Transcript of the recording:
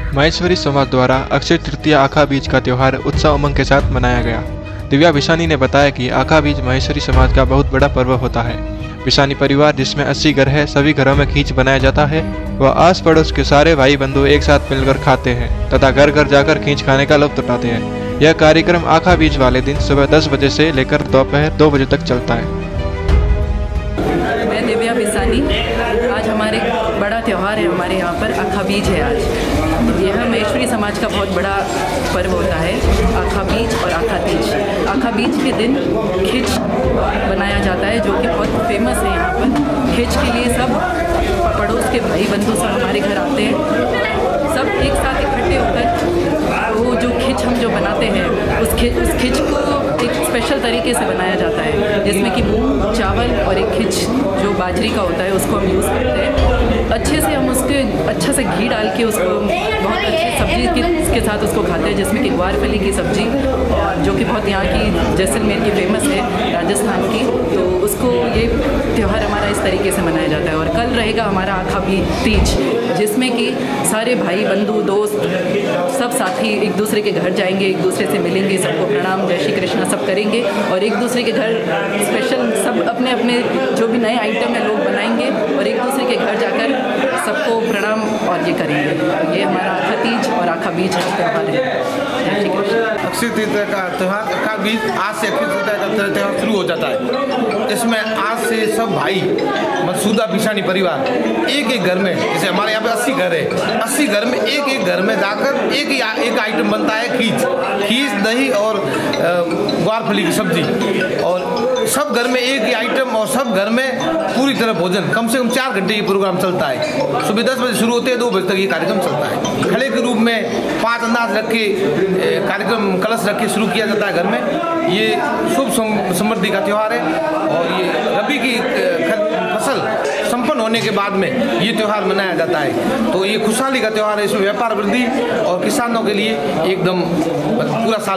महेश्वरी समाज द्वारा अक्षय तृतीया आखा बीज का त्यौहार उत्साह उमंग के साथ मनाया गया। दिव्या बिसानी ने बताया कि आखा बीज महेश्वरी समाज का बहुत बड़ा पर्व होता है। बिसानी परिवार जिसमें 80 घर है, सभी घरों में खींच बनाया जाता है व आस पड़ोस के सारे भाई बंधु एक साथ मिलकर खाते हैं तथा घर घर जाकर खींच खाने का लुत्फ उठाते हैं। यह कार्यक्रम आखा बीज वाले दिन सुबह 10 बजे से लेकर दोपहर 2 बजे तक चलता है। मैं दिव्या बिसानी, आज हमारे बड़ा त्यौहार है, हमारे यहाँ पर आखा बीज है। आज यह महेश्वरी समाज का बहुत बड़ा पर्व होता है, आखा बीज और आखा तीज। आखा बीज के दिन खिच बनाया जाता है जो कि बहुत फेमस है यहाँ पर। खिच के लिए सब पड़ोस के भाई बंधु सब हमारे घर आते हैं, सब एक साथ इकट्ठे होकर वो जो खिच हम जो बनाते हैं उस खिच को एक स्पेशल तरीके से बनाया जाता है, जिसमें कि मूंग चावल और एक खिच जो बाजरी का होता है उसको हम यूज़ करते हैं। अच्छे से हम उसके अच्छा से घी डाल के उसको बहुत अच्छी सब्जी के साथ उसको खाते हैं, जिसमें कि ग्वारफली की सब्ज़ी और जो कि बहुत यहाँ की जैसलमेर की फेमस है, राजस्थान की। तो उसको ये त्यौहार हमारा इस तरीके से मनाया जाता है। और कल रहेगा हमारा आखा तीज, जिसमें कि सारे भाई बंधु दोस्त सब साथी एक दूसरे के घर जाएंगे, एक दूसरे से मिलेंगे, सबको प्रणाम जय श्री कृष्णा सब करेंगे और एक दूसरे के घर स्पेशल सब अपने अपने जो भी नए आइटम है लोग बनाएंगे और एक दूसरे के घर जाकर सबको प्रणाम और ये करेंगे। ये हमारा आखा तीज और आखा बीज का त्यौहार है। जय श्री कृष्ण। अक्षय तृतीया का त्यौहार आखा बीज आज से अक्षय तृतीया का त्यौहार शुरू हो जाता है। इसमें आज से सब भाई मकसूदा बिसानी परिवार एक एक घर में, जैसे हमारे यहाँ पे 80 घर है, 80 घर में एक घर में जाकर एक आइटम बनता है खीर दही और ग्वारफली की सब्जी, और सब घर में एक ही आइटम और सब घर में पूरी तरह भोजन। कम से कम 4 घंटे ये प्रोग्राम चलता है। सुबह 10 बजे शुरू होते हैं, 2 बजे तक ये कार्यक्रम चलता है। खड़े के रूप में 5 अंदाज रख के कार्यक्रम कलश रख के शुरू किया जाता है घर में। ये शुभ समृद्धि का त्यौहार है और ये रबी की फसल संपन्न होने के बाद में ये त्यौहार मनाया जाता है। तो ये खुशहाली का त्यौहार है। इसमें व्यापार वृद्धि और किसानों के लिए एकदम पूरा साल